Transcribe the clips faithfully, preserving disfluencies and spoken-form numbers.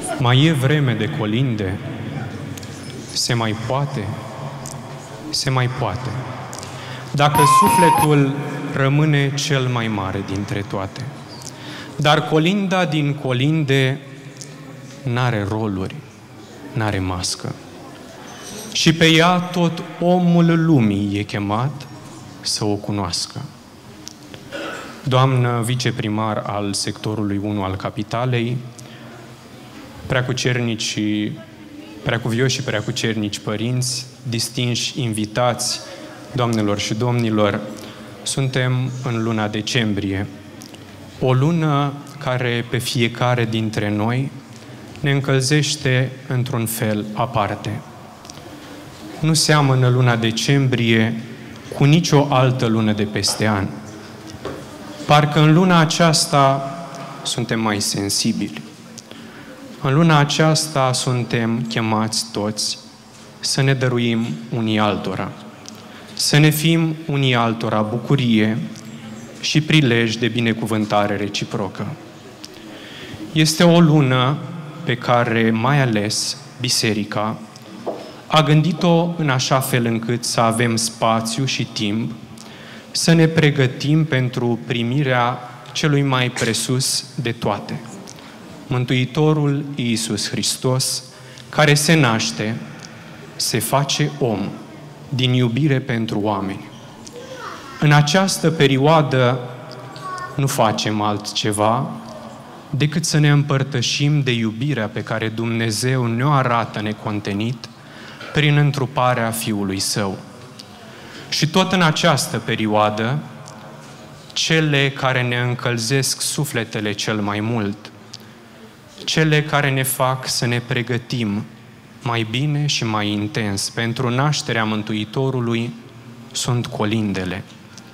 Mai e vreme de colinde? Se mai poate? Se mai poate. Dacă sufletul rămâne cel mai mare dintre toate. Dar colinda din colinde n-are roluri, n-are mască. Și pe ea tot omul lumii e chemat să o cunoască. Doamnă viceprimar al sectorului unu al Capitalei, preacucernici, preacuvioși și preacucernici părinți, distinși invitați, doamnelor și domnilor, suntem în luna decembrie, o lună care pe fiecare dintre noi ne încălzește într-un fel aparte. Nu seamănă luna decembrie cu nicio altă lună de peste an. Parcă în luna aceasta suntem mai sensibili. În luna aceasta suntem chemați toți să ne dăruim unii altora, să ne fim unii altora bucurie și prilej de binecuvântare reciprocă. Este o lună pe care mai ales Biserica a gândit-o în așa fel încât să avem spațiu și timp să ne pregătim pentru primirea celui mai presus de toate, Mântuitorul Iisus Hristos, care se naște, se face om din iubire pentru oameni. În această perioadă nu facem altceva decât să ne împărtășim de iubirea pe care Dumnezeu ne-o arată necontenit prin întruparea Fiului Său. Și tot în această perioadă, cele care ne încălzesc sufletele cel mai mult, cele care ne fac să ne pregătim mai bine și mai intens pentru nașterea Mântuitorului, sunt colindele.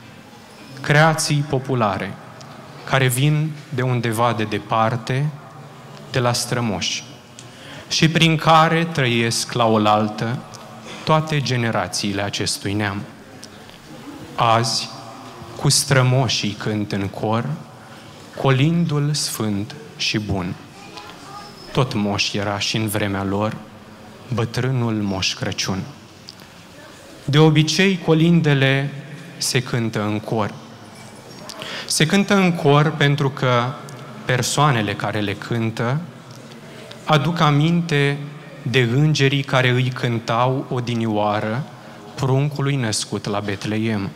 Creații populare, care vin de undeva de departe, de la strămoși, și prin care trăiesc la oaltă toate generațiile acestui neam. Azi, cu strămoșii cânt în cor, colindul sfânt și bun. Tot moș era și în vremea lor, bătrânul Moș Crăciun. De obicei, colindele se cântă în cor. Se cântă în cor pentru că persoanele care le cântă aduc aminte de îngerii care îi cântau odinioară pruncului născut la Betleem.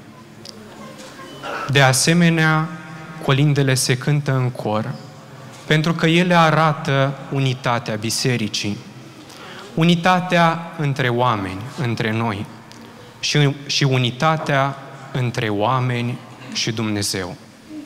De asemenea, colindele se cântă în cor pentru că ele arată unitatea bisericii, unitatea între oameni, între noi, și, și unitatea între oameni și Dumnezeu.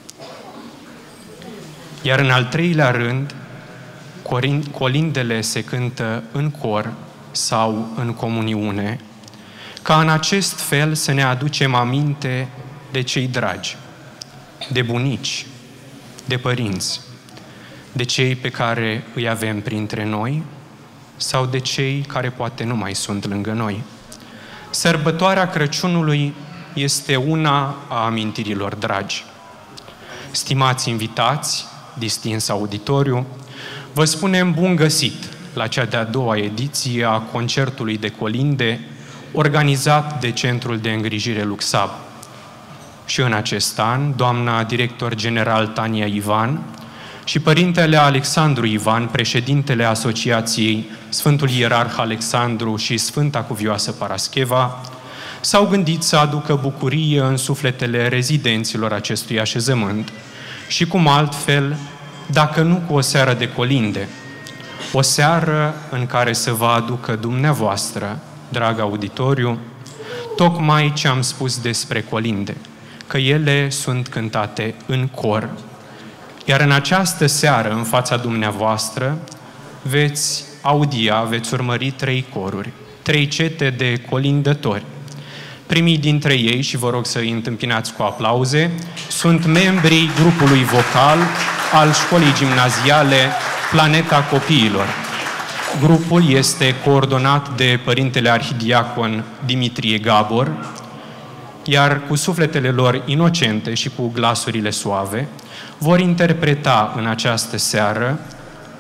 Iar în al treilea rând, colindele se cântă în cor sau în comuniune, ca în acest fel să ne aducem aminte de cei dragi, de bunici, de părinți, de cei pe care îi avem printre noi sau de cei care poate nu mai sunt lângă noi. Sărbătoarea Crăciunului este una a amintirilor dragi. Stimați invitați, distins auditoriu, vă spunem bun găsit la cea de-a doua ediție a concertului de colinde organizat de Centrul de Îngrijire Luxab. Și în acest an, doamna director general Tania Ivan și părintele Alexandru Ivan, președintele Asociației Sfântul Ierarh Alexandru și Sfânta Cuvioasă Parascheva, s-au gândit să aducă bucurie în sufletele rezidenților acestui așezământ și cum altfel, dacă nu cu o seară de colinde, o seară în care să vă aducă dumneavoastră, drag auditoriu, tocmai ce am spus despre colinde, că ele sunt cântate în cor. Iar în această seară, în fața dumneavoastră, veți audia, veți urmări trei coruri, trei cete de colindători. Primii dintre ei, și vă rog să îi întâmpinați cu aplauze, sunt membrii grupului vocal al școlii gimnaziale Planeta Copiilor. Grupul este coordonat de părintele arhidiacon Dimitrie Gabor, iar cu sufletele lor inocente și cu glasurile suave, vor interpreta în această seară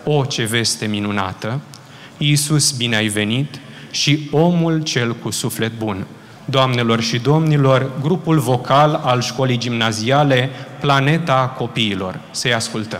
o, ce veste minunată! Iisus, bine ai venit! Și omul cel cu suflet bun. Doamnelor și domnilor, grupul vocal al școlii gimnaziale Planeta Copiilor. Să-i ascultăm.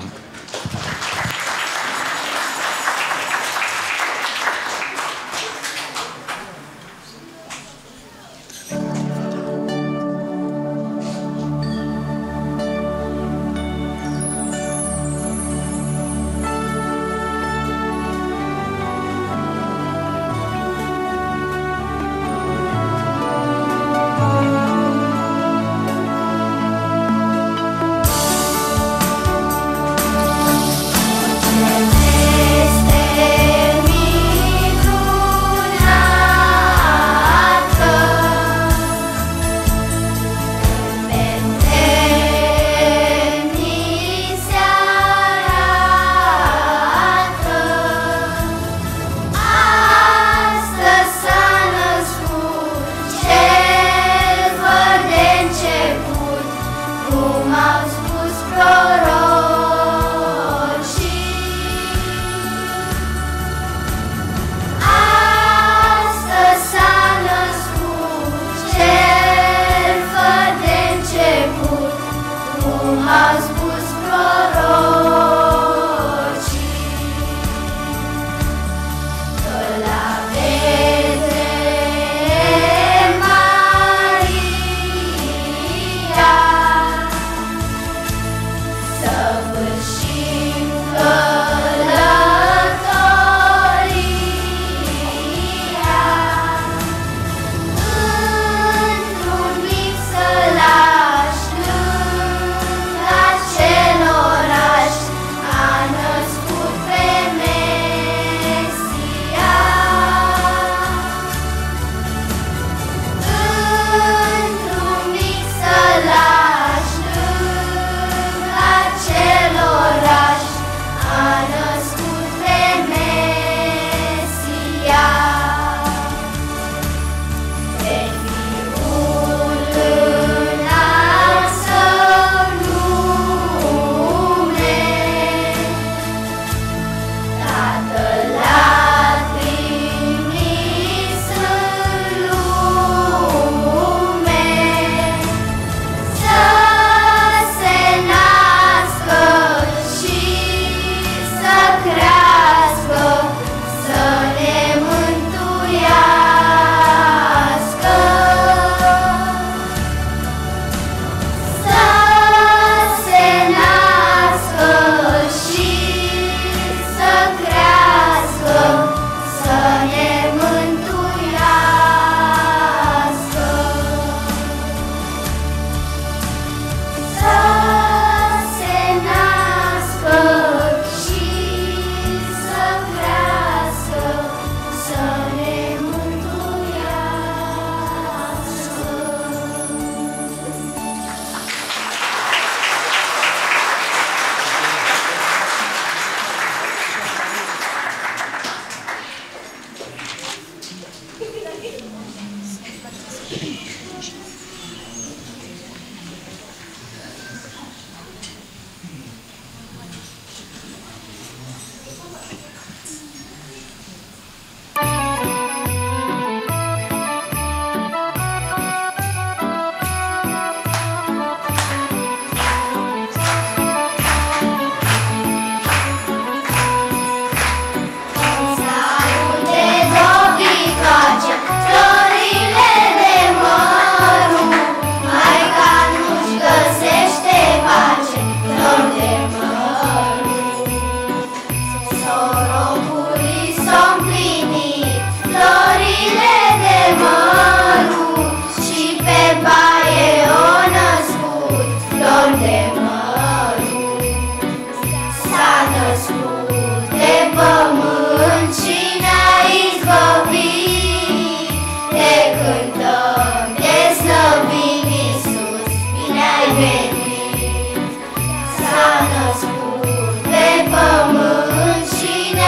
S-a născut pe pământ și ne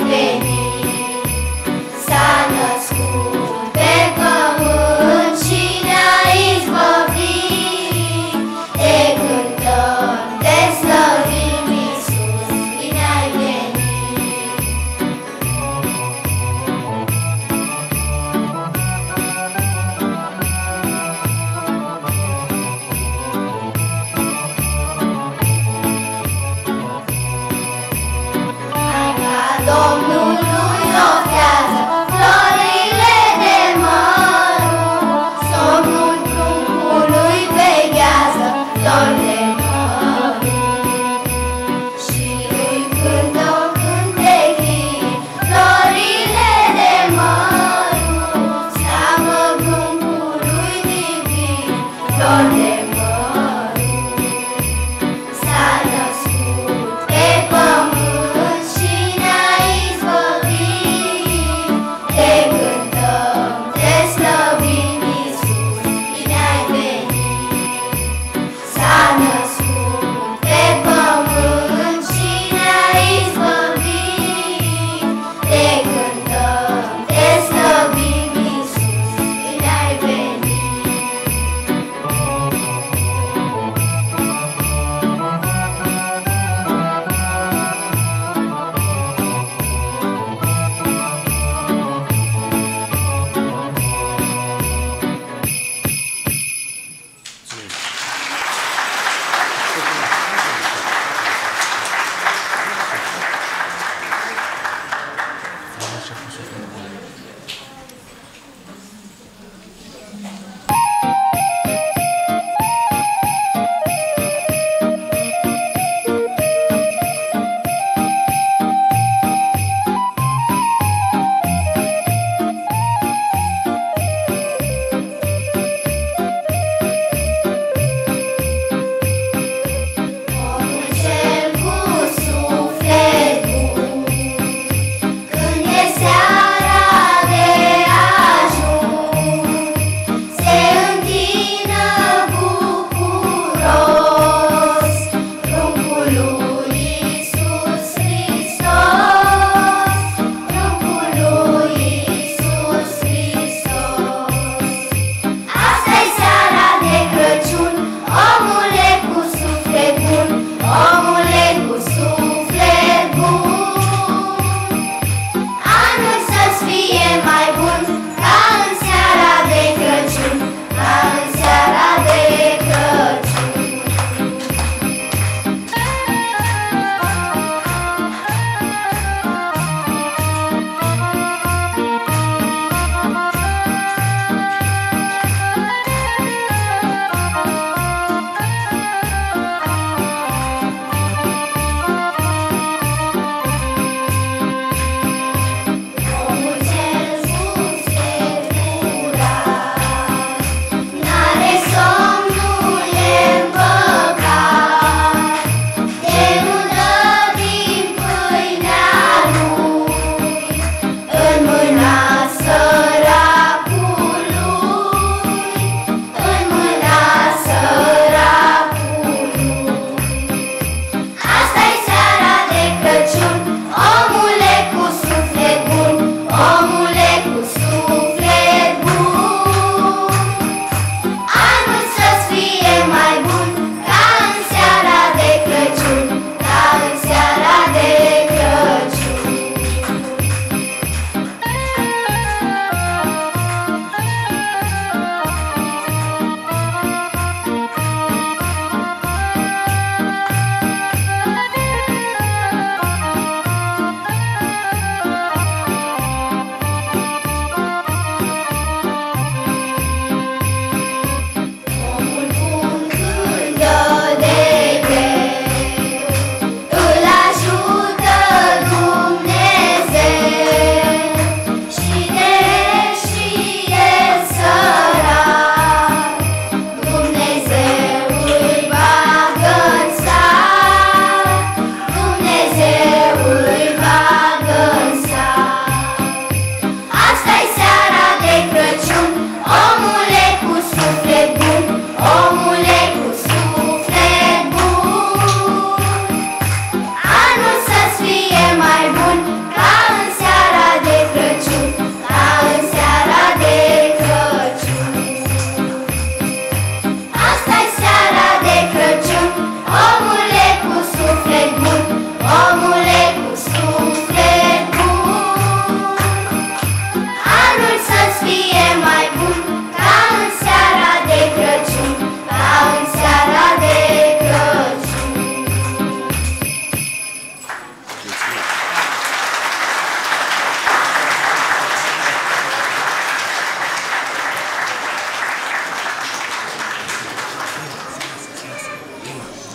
Când e seara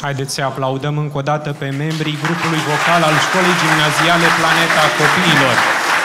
Haideți să aplaudăm încă o dată pe membrii grupului vocal al Școlii Gimnaziale Planeta Copiilor.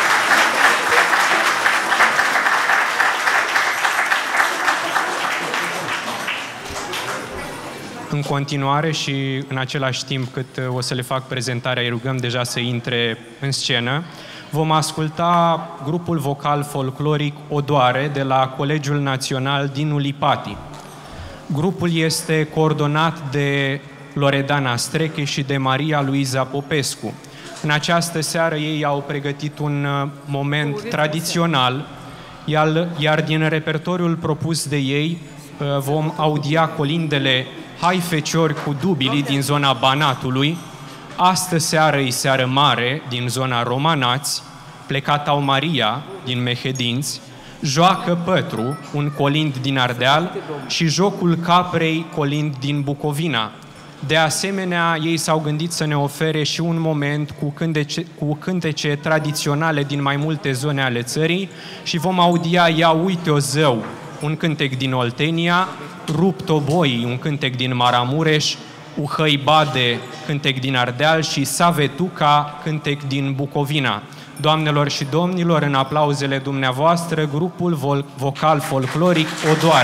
În continuare și în același timp cât o să le fac prezentarea, îi rugăm deja să intre în scenă, vom asculta grupul vocal folcloric Odoare de la Colegiul Național din Ulipati. Grupul este coordonat de Loredana Streche și de Maria Luiza Popescu. În această seară ei au pregătit un moment tradițional, iar din repertoriul propus de ei vom audia colindele Hai Feciori cu dubilii din zona Banatului, Astă seară-i seară mare din zona Romanați, Plecatau Maria din Mehedinți, Joacă Pătru, un colind din Ardeal și Jocul Caprei, colind din Bucovina. De asemenea, ei s-au gândit să ne ofere și un moment cu cântece, cu cântece tradiționale din mai multe zone ale țării și vom audia Ia uite-o zău, un cântec din Oltenia, Rupt-o-boi, un cântec din Maramureș, Uhăi Bade, cântec din Ardeal și Savetuca, cântec din Bucovina. Doamnelor și domnilor, în aplauzele dumneavoastră, grupul vocal folcloric Odoare.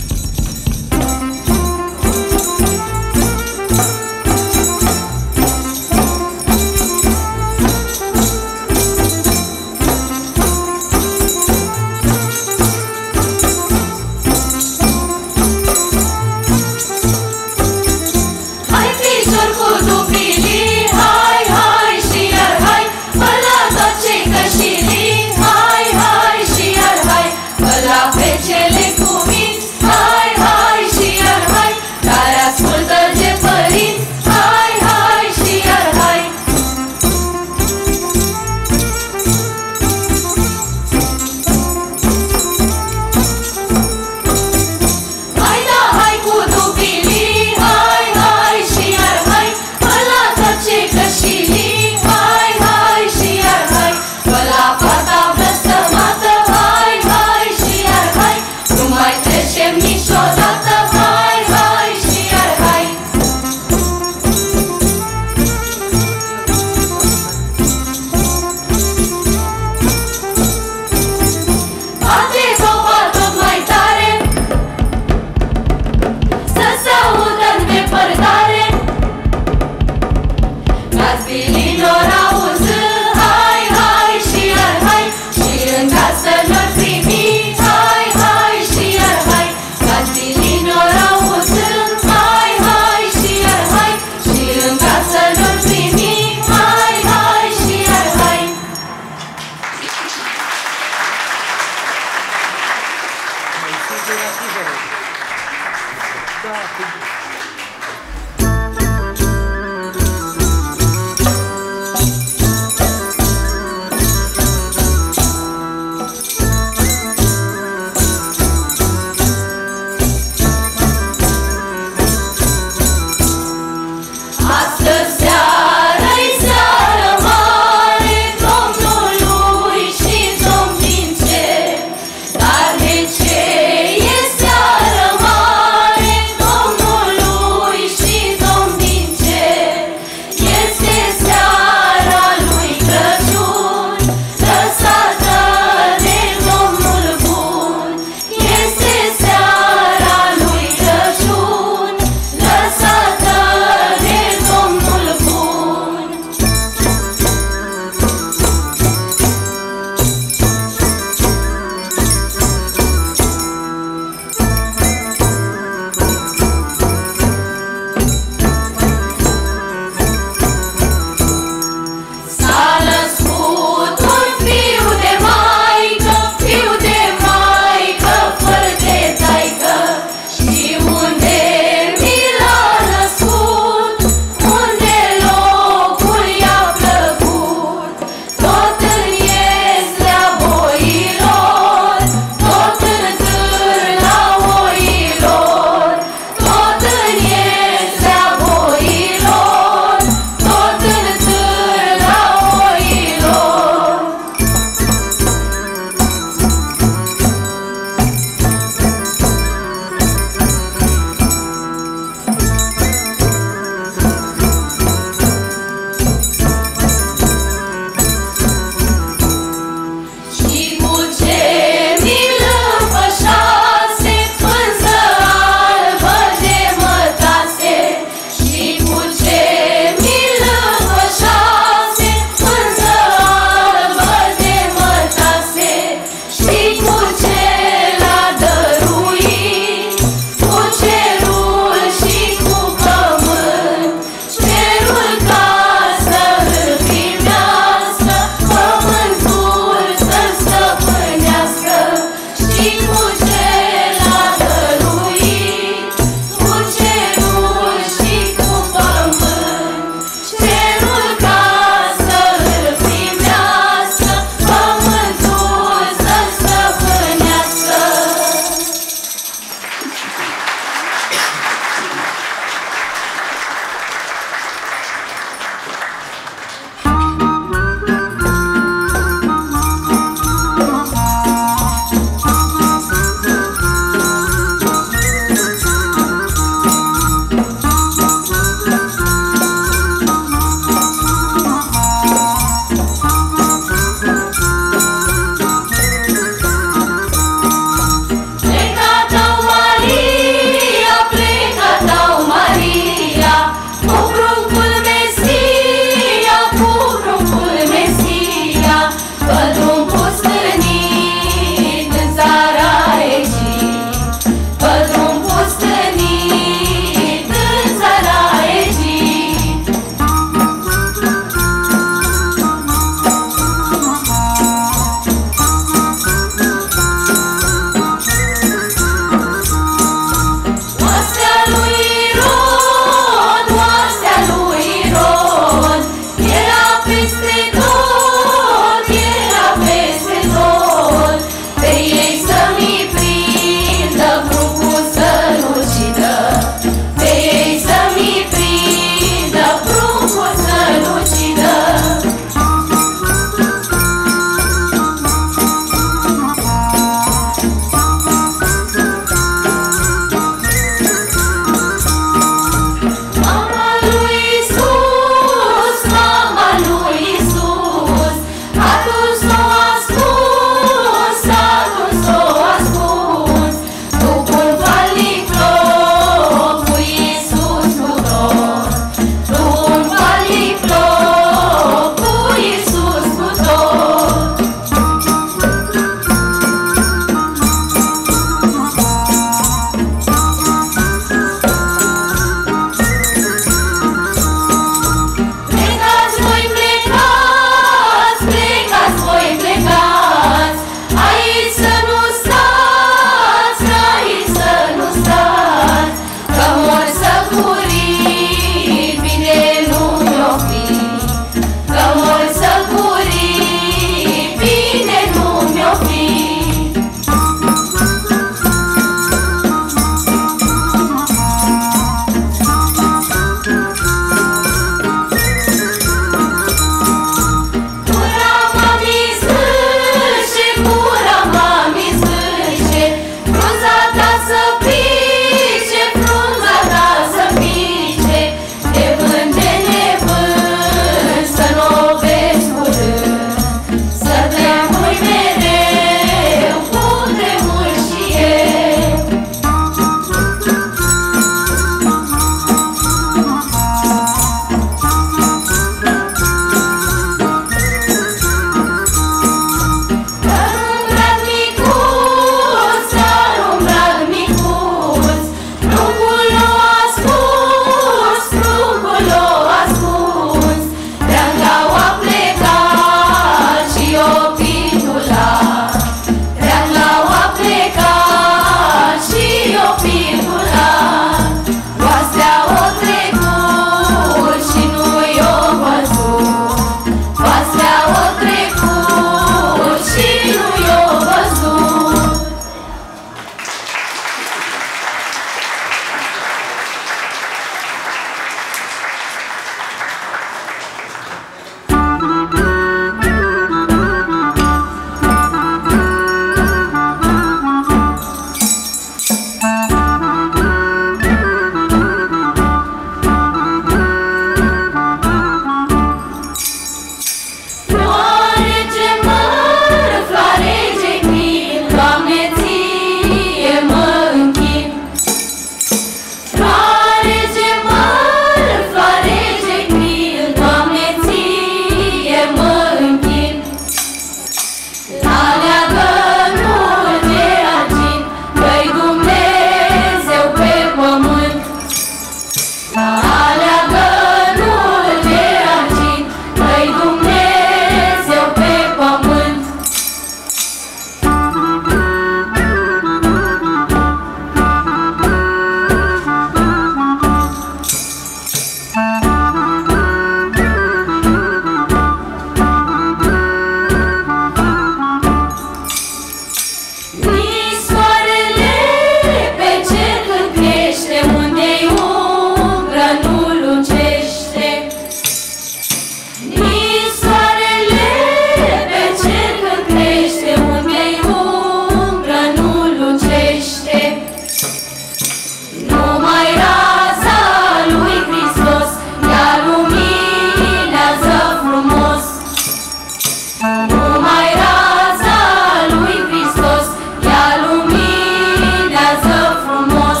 Numai raza lui Hristos ea luminează frumos.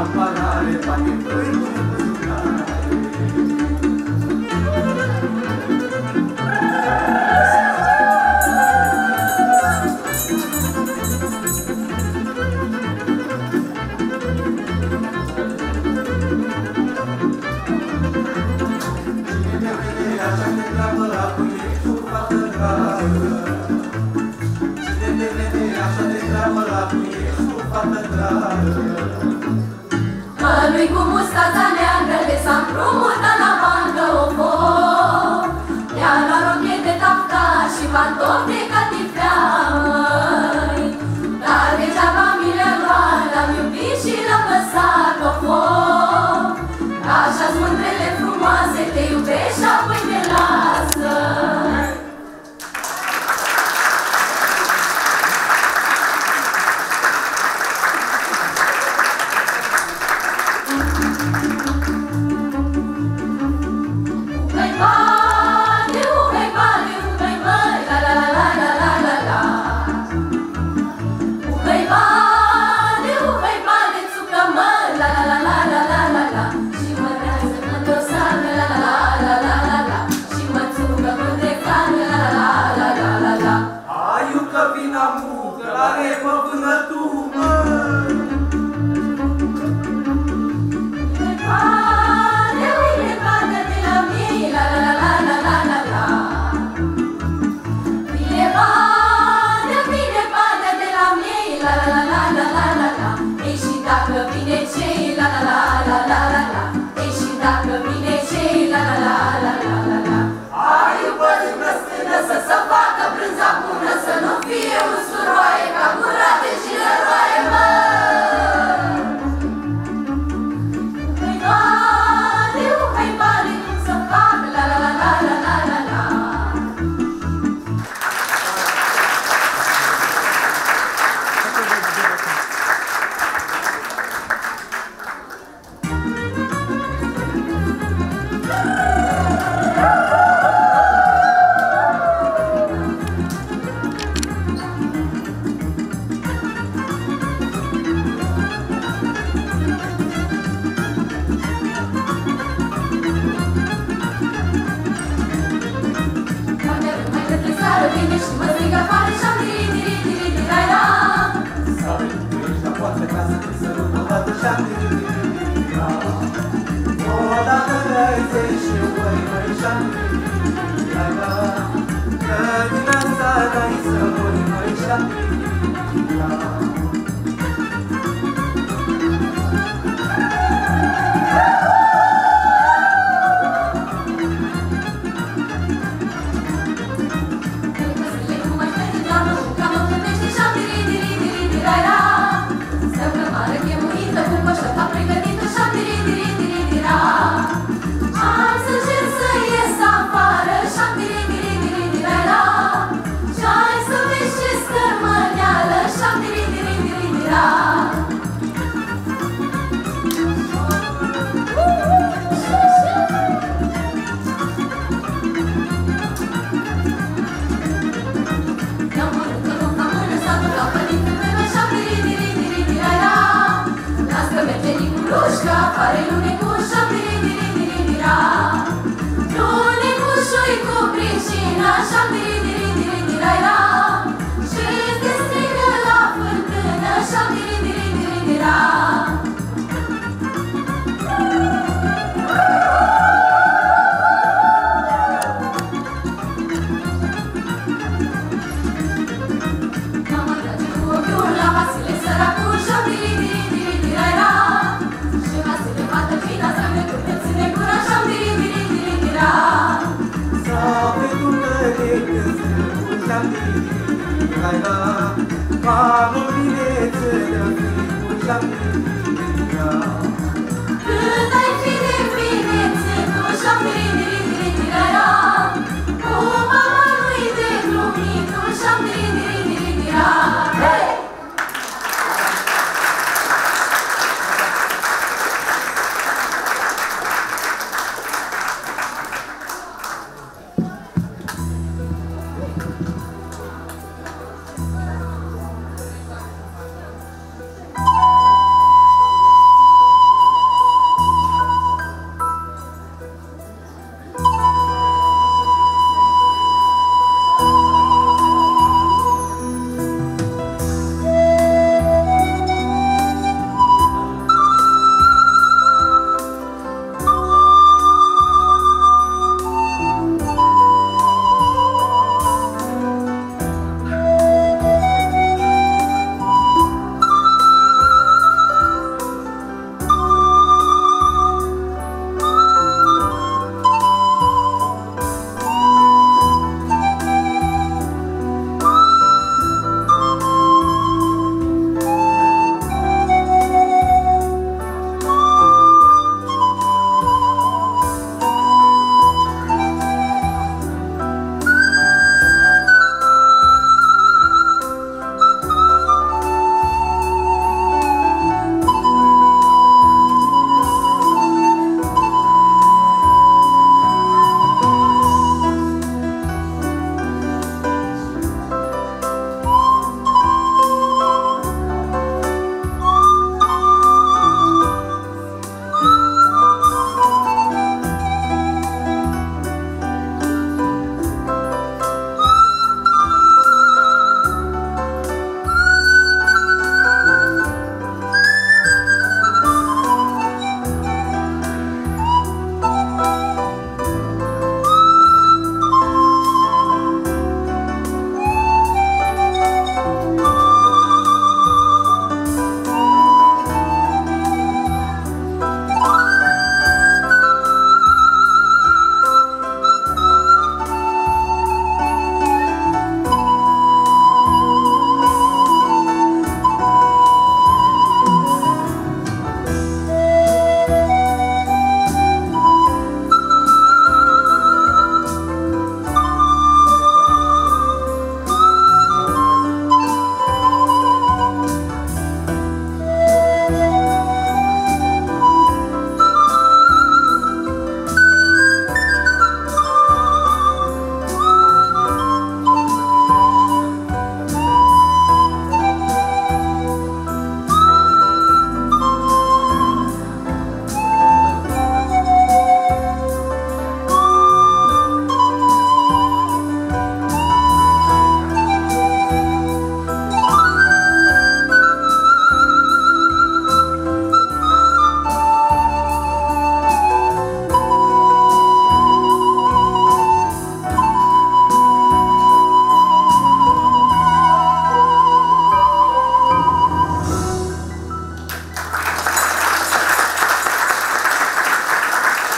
amparare, poate voi Lui cu mustața neagră de s-a împrumutat la bancă o foc. I-a luat rochet de tafta și pantofi de catifea, măi. Dar degeaba mi le-a luat, l-am iubit și l-am lăsat o foc. Așa-s mândrele frumoase, te iubești și apoi te lasă. Sabe tu că de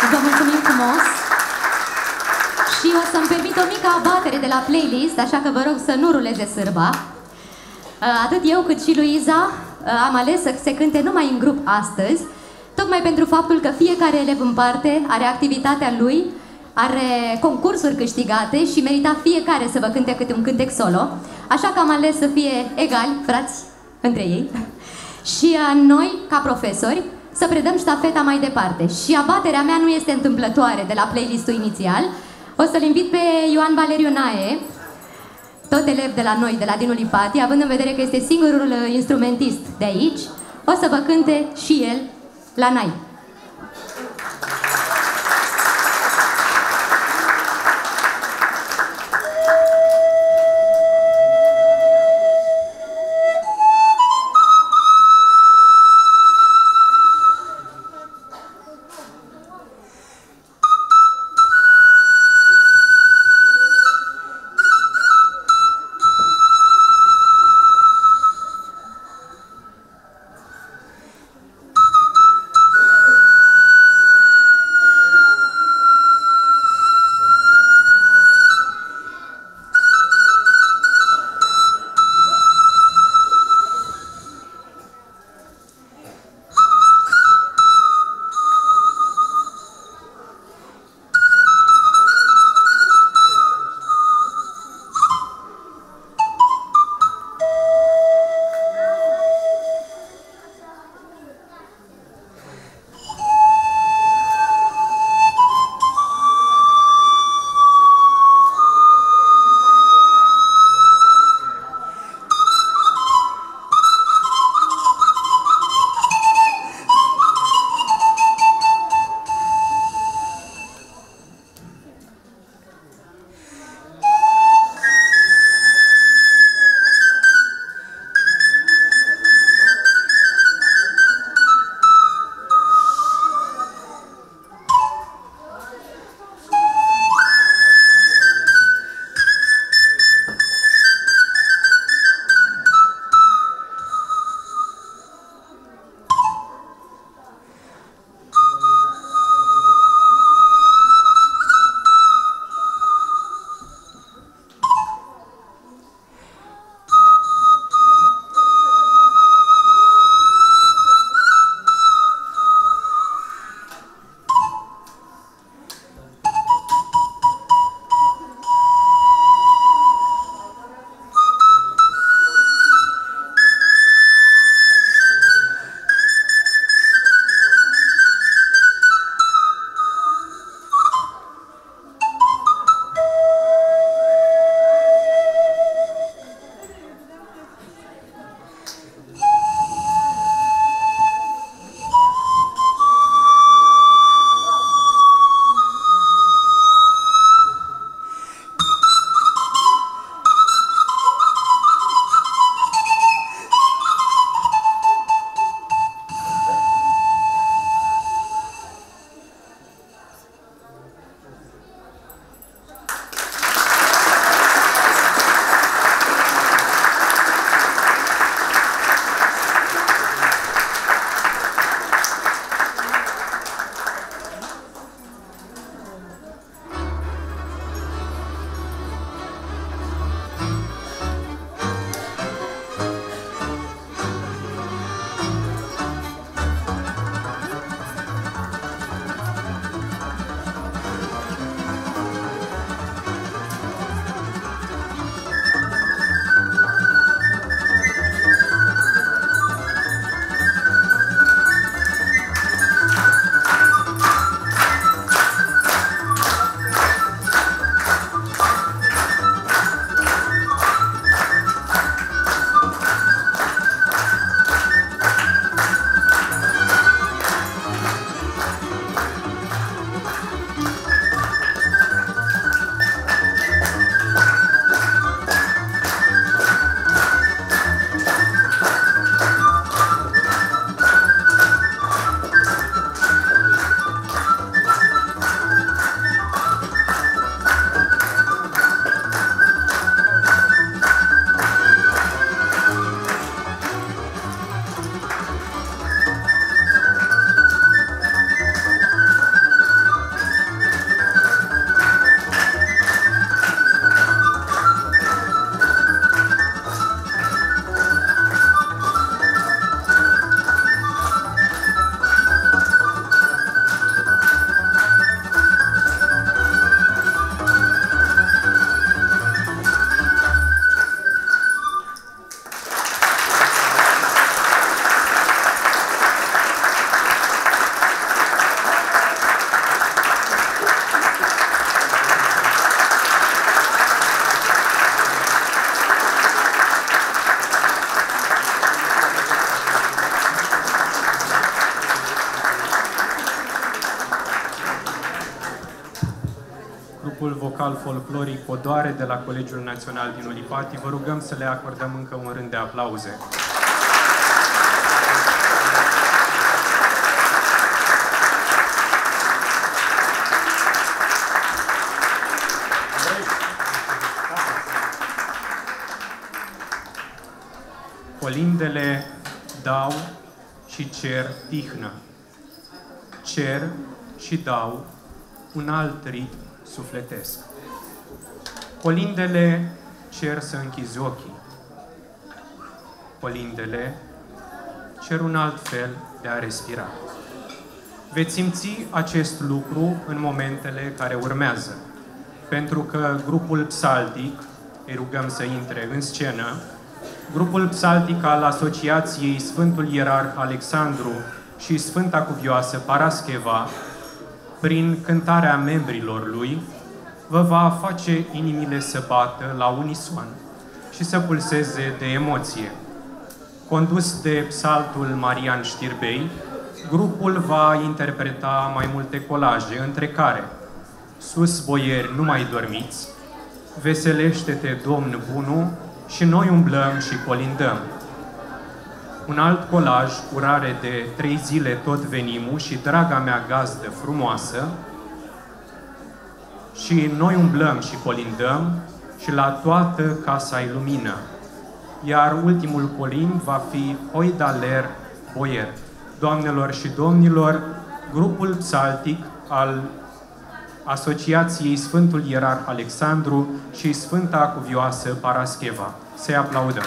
Vă mulțumim frumos. Și o să-mi permit o mică abatere de la playlist, așa că vă rog să nu ruleze sârba. Atât eu cât și Luiza am ales să se cânte numai în grup astăzi, tocmai pentru faptul că fiecare elev în parte are activitatea lui, are concursuri câștigate și merita fiecare să vă cânte câte un cântec solo. Așa că am ales să fie egali, frați, între ei. Și noi, ca profesori, să predăm ștafeta mai departe. Și abaterea mea nu este întâmplătoare de la playlistul inițial. O să-l invit pe Ioan Valeriu Nae, tot elev de la noi, de la Dinu Lipati, având în vedere că este singurul instrumentist de aici, o să vă cânte și el la Nai. grupul vocal folcloric Odoare de la Colegiul Național din Ulipati. Vă rugăm să le acordăm încă un rând de aplauze. Colindele dau și cer tihnă. Cer și dau un alt ritm sufletesc. Colindele cer să închizi ochii. Colindele cer un alt fel de a respira. Veți simți acest lucru în momentele care urmează, pentru că grupul psaltic, îi rugăm să intre în scenă, grupul psaltic al Asociației Sfântul Ierarh Alexandru și Sfânta Cuvioasă Parascheva, prin cântarea membrilor lui, vă va face inimile să bată la unison și să pulseze de emoție. Condus de psaltul Marian Știrbei, grupul va interpreta mai multe colaje, între care Sus boieri, nu mai dormiți, Veselește-te, Domn Bunu, și noi umblăm și colindăm. Un alt colaj, Urare de trei zile tot venimu și Draga mea gazdă frumoasă, și noi umblăm și colindăm și la toată casa-i lumină. Iar ultimul colind va fi Hoidaler boier. Doamnelor și domnilor, grupul psaltic al Asociației Sfântul Ierarh Alexandru și Sfânta Cuvioasă Parascheva. Să-i aplaudăm!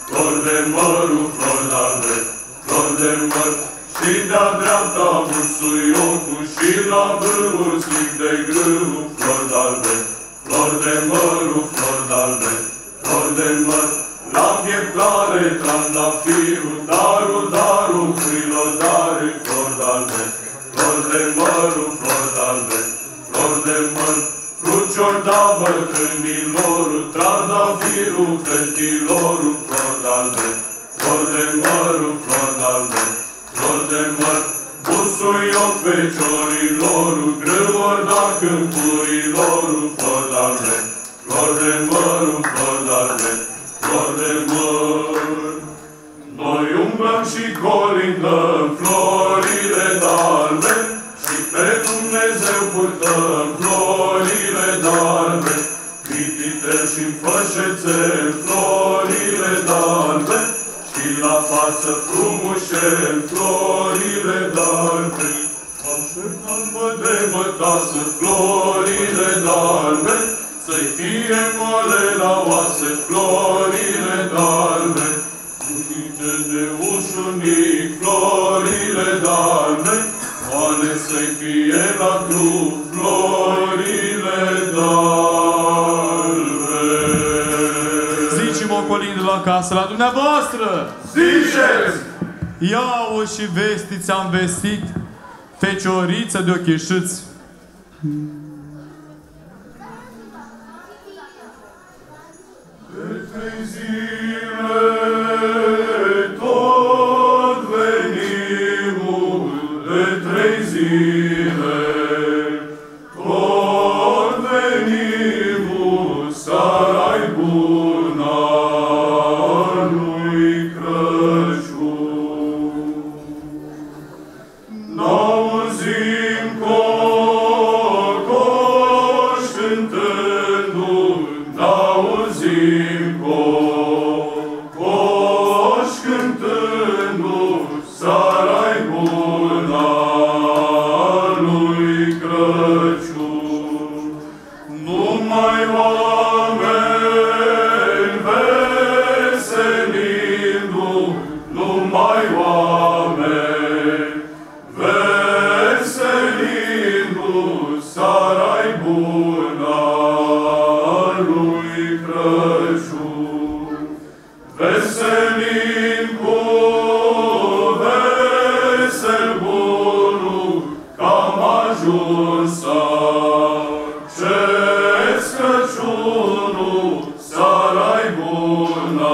flor de mărul, flor de-albe, flor de măr, și de-a dreapta busuiocul, și la vârul slic de grâu, flor de-albe, flor de mărul, flor de-albe, flor de măr, la fiecare trandafirul, darul, darul, crilor, darul, flor de-albe, flor de mărul, flor de-albe, flor de măr, cruciori da bătrânilorul, trandafirul, fetilorul, flor de-albe, flor de mărul, flor de-albe, flor de măr, busuioc feciorilorul, grâuri da câmpurilorul, flor de-albe, flor de mărul, flor de-albe, flor de măr. Noi umblăm și colindăm florile d'albe și pe Dumnezeu purtăm florile d'albe, pititel și-n fășețel florile d'albe și la față frumușel florile d'albe. Așteptam de mătasă florile d'albe, să-i fie moale la oase florile d'albe, unice de ușunic florile d'albe, moale să-i fie la crup florile d'albe. Zicem o colindă la casă la dumneavoastră! Ziceți! Ia-o și vestiți am vestit, fecioriță de ocheșâți. De trei zile tot venimul, de trei zile tot venimul, seara-i bună lui Crăciun. N-auzim cocoși cântându-i, n-auzim cocoși cântându-i, seara-i bună lui Crăciun. Numai oameni veselindu-i, numai oameni veselindu-i, seara-i bună lui Crăciun. Veselin cu vesel bunul, că am ajuns să acest Crăciunul, seara-i bună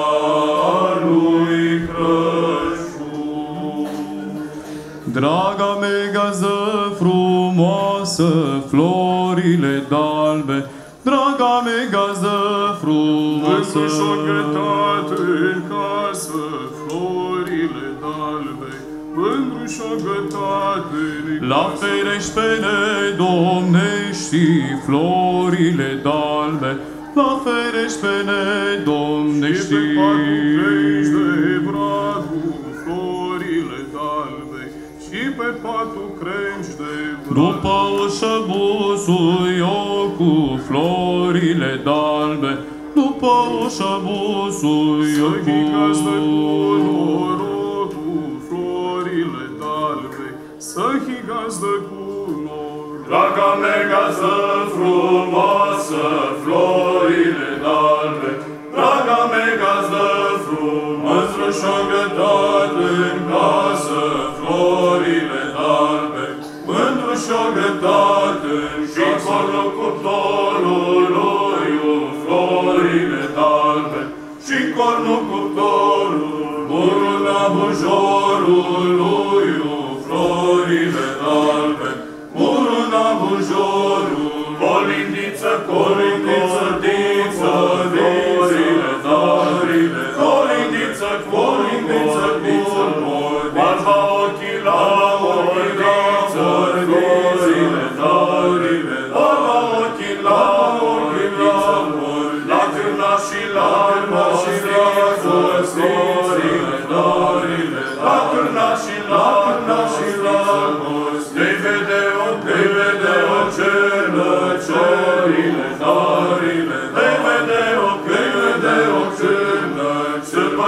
lui Crăciun. Draga mea gază frumoasă, florile d'albe, draga mea gază frumoasă. Mândrușogătate în casă, florile d'albe, mândrușogătate în La fereșpene domnești, florile d'albe, la fereșpene domnești. și pe patul crești de bradul, florile d'albe, și pe patul crești de bradul. După ușă busuiocul, florile d'albe, după ușă busuiocul. Să-i gazdă cu norocul, florile d'albe, să-i gazdă cu norocul. Draga mea gazdă frumoasă, florile d'albe, draga mea gazdă frumoasă, mândrușogătate în casă, florile d'albe, mândrușogătate și cornul cuptorului, florile d'albe, și cornul cuptorului, buruna bujorului, florile d'albe, buruna bujorului, colindiță, colindiță, diță, florile d'albe, colindiță, colindiță, diță, barba ochii la ochiță, florile d'albe, barba ochii la ochiță, la cârna și la cârna și la florile d'albe, la cârna și la cârna și la te vede o, te vede o cernă, cerile d'albe,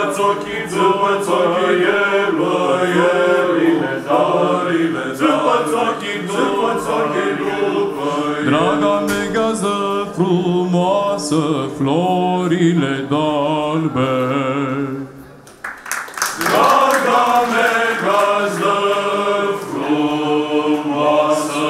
Zâmbăți ochii, zâmbăți ochii, după ele, darile, zâmbăți ochii, zâmbăți ochii, după ele. Draga mea gazdă frumoasă, florile d'albe. Draga mea gazdă frumoasă.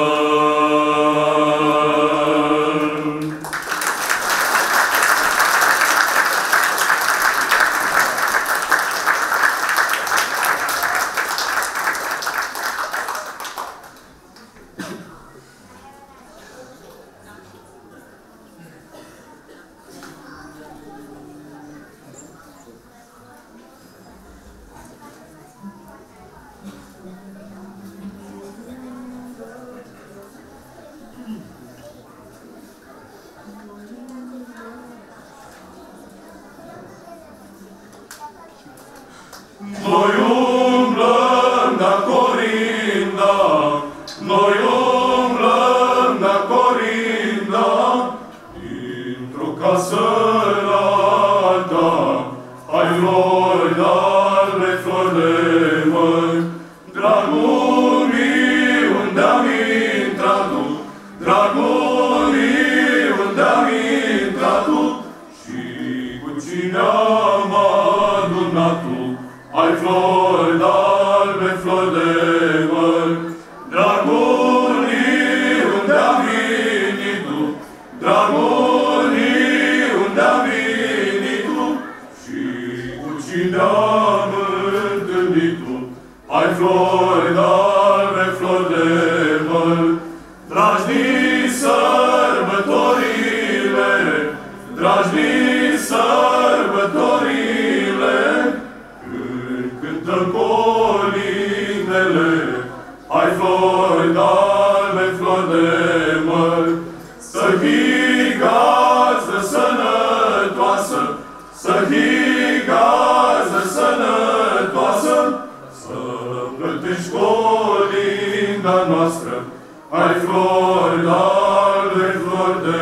Noi umblăm da Corinda, noi umblăm da Corinda, dintr-o casă la alta, ai flori d'albe, flori de mări. Dragul meu, unde-am intrat tu, dragul meu, unde-am intrat tu, și cu cine am adunat tu. Ai flori d'albe, flori de mări. Dragul meu, unde-am venit tu, dragul meu, unde-am venit tu, și cu cine am întâlnit tu. Ai flori d'albe, flori de mări. Dragi sărbătorile, dragi sărbătorile, cântă colindele. Ai flori d'albe, flori de mări. Să fii gazdă sănătoasă, să fii gazdă sănătoasă, să plătești colinda noastră. Ai flori d'albe, flori de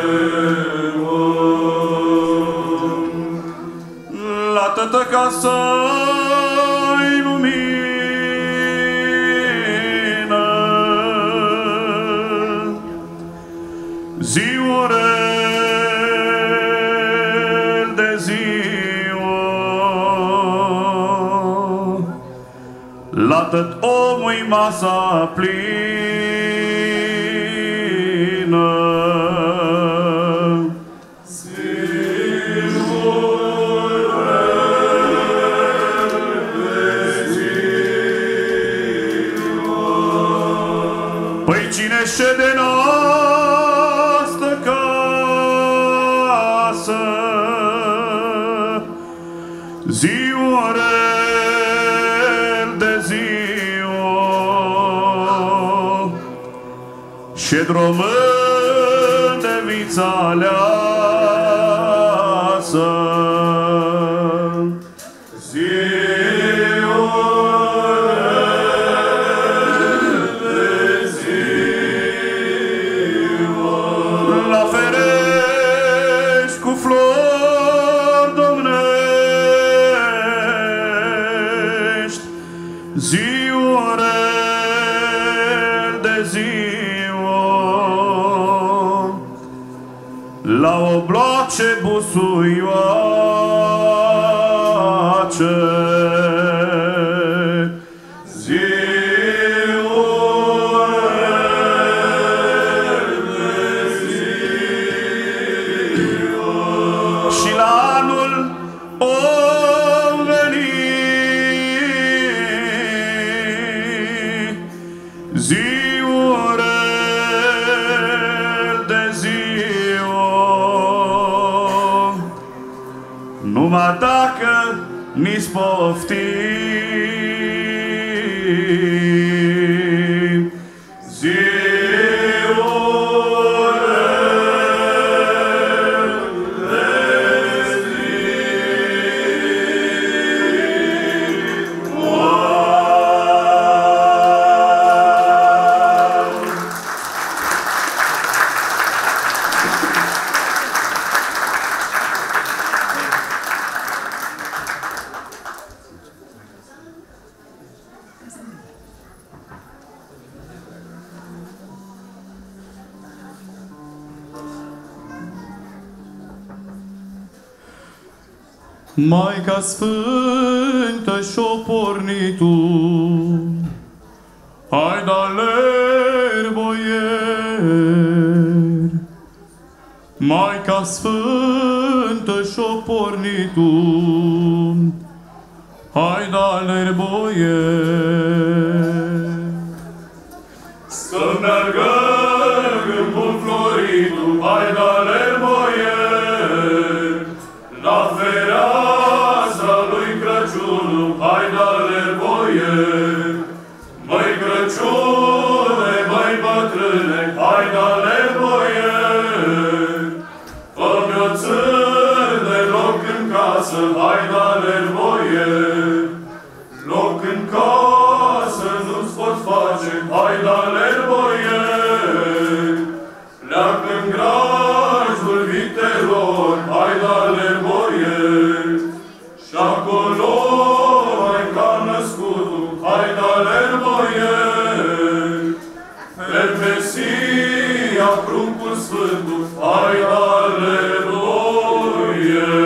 mări. La tătă casă ziurel de ziua, la tot omul masa plină. Păi cine șede în asta casă, ziurel de ziua, și dromân de vița leasă. Ziurel de ziua, la obloace busuioace. Ziurel de ziua, și la anul om veni. Ziurel de ziua, numai dacă ni-s poftim. Maica Sfântă și-o porni tu, hai de-aler boier. Maica Sfântă și-o porni tu, hai de-aler boier. Să meargă câmpul floritul, hai de-aler boier. La fereastra lui Crăciunul, hai de-aler boier. Măi Crăciune, măi bătrâne, hai de-aler boier. Fă-mi o țâr de loc în casă, hai de-aler boier. Loc în casă nu-ți pot face, hai de-aler boier. Leacă-n grajdul vitelor, hai de-aler boier. Și acolo mai ca născutul, hai de-aler boier. Pe Mesia, pruncul sfântul, hai de-aler boier.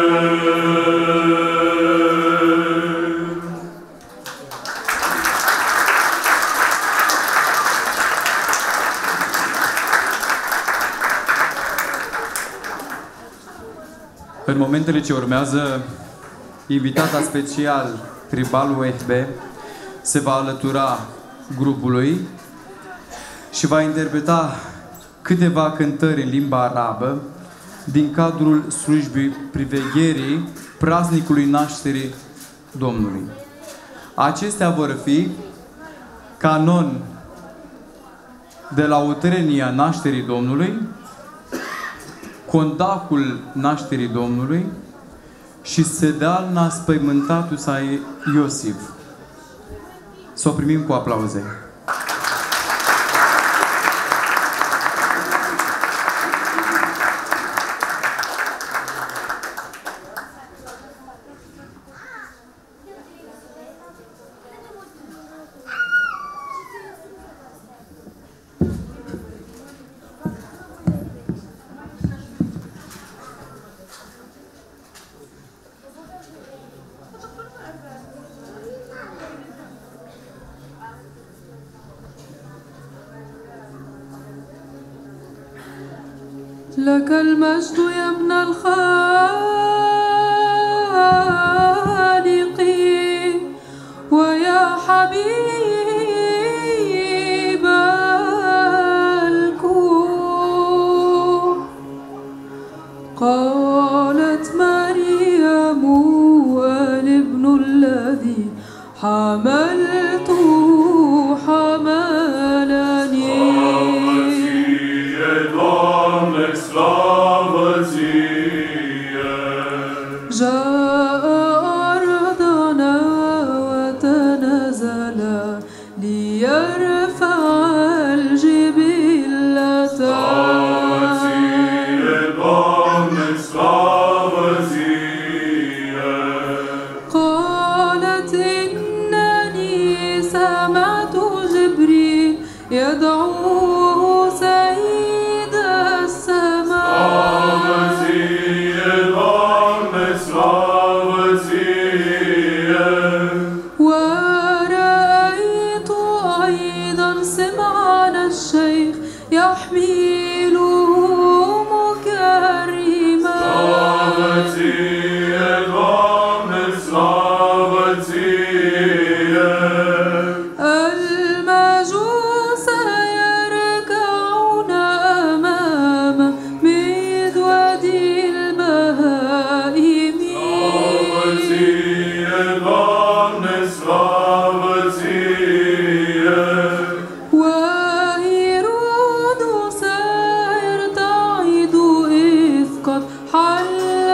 În momentele ce urmează, invitata special Tribalul U H B se va alătura grupului și va interpreta câteva cântări în limba arabă din cadrul slujbii privegherii praznicului nașterii Domnului. Acestea vor fi canon de la utrenia nașterii Domnului, condacul nașterii Domnului și sedealna spăimântatul sa Iosif. Să o primim cu aplauze. لك المجد يا ابن الخالق ويا حبيب الكون. قالت مريم والابن الذي حملته حملني. جاء أرضنا وتنزل ليرفع الجبلة. قالت إنني سمعت جبريل يدعوه سيد السماء. ورأيت أيضا سمعان الشيخ يحمله مكرما. المجوس يركعون أمام مذود البهائم. وهيرودس يرتعد إذ قد حل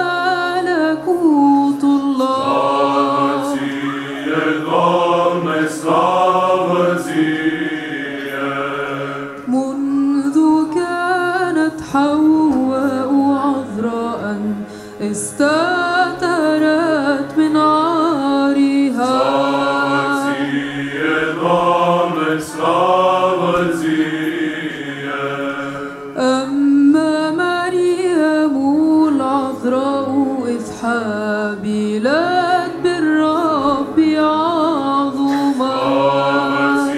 ملكوت الله. منذ كانت حواء عذراء استترت من عارها. أما مريم العذراء إذ حاملت بلاد بالرب عظمات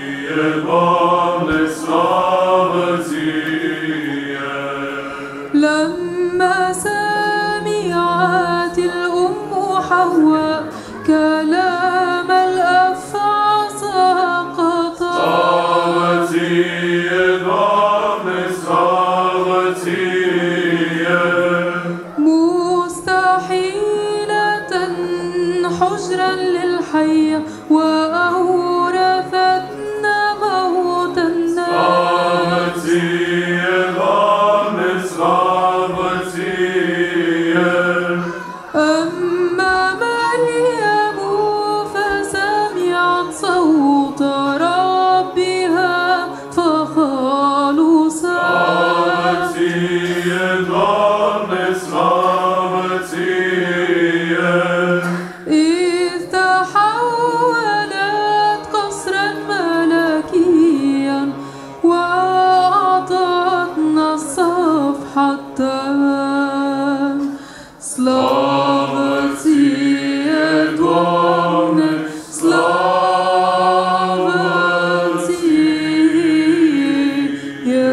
لما سمعت الأم حواء كلام الأفعى سقطت مستحيلة حجرا للحية وأورثتنا موت الناس أما مريم فسمعت صوت ربها فخلصت إذ تحولت قصرا ملكيا وأعطتنا الصفحة التام Slavat ție, Doamne, slavat ție.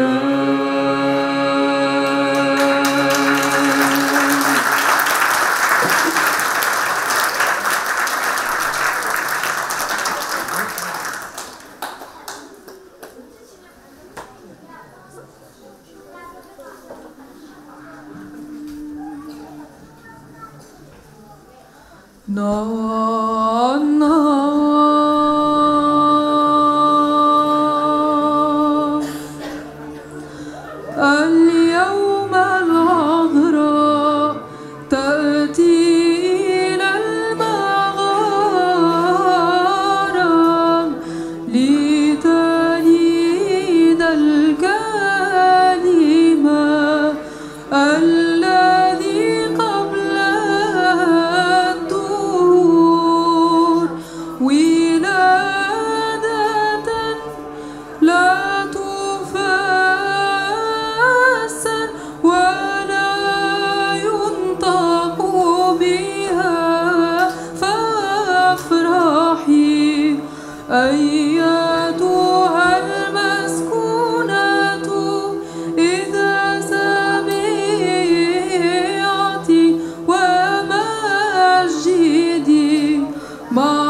Na, na. اليوم العذراء تأتي إلى المغارة لتلين الكلمة الذي قبل الدهور ولادة لا تفسر ولا ينطق بها فافرحي أيتها المسكونة إذا سمعت ومجدي مع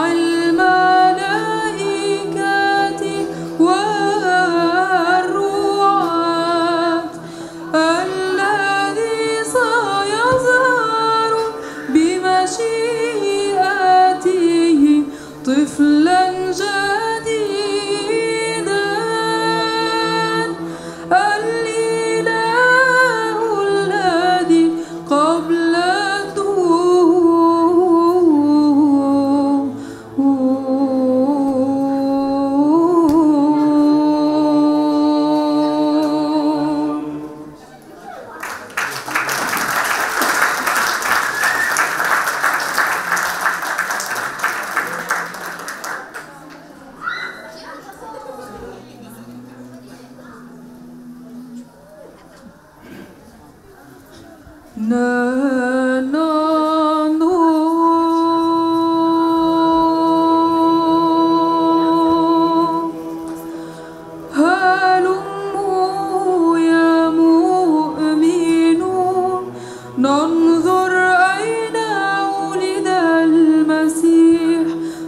الملائكة والرعاة الذي سيظهر بمشيئته طفلا جديدا الإله الذي قبل na na no هلموا يا مؤمنون ننظر أين ولد المسيح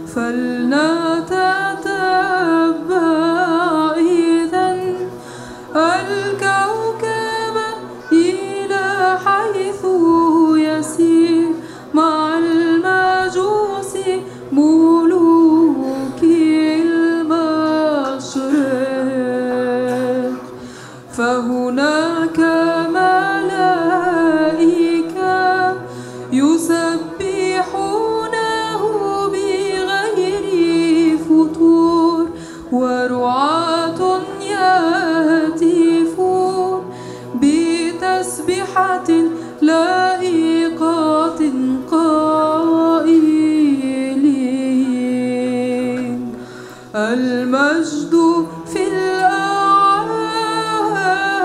فلنتتبع إذن الكوكب إلى حيث يسير مع المجوس ملوك المشرق فهناك ملائكة يسبحونه بغير فتور ورعاة يهتفون بتسبحة لائقات قائلين المجد في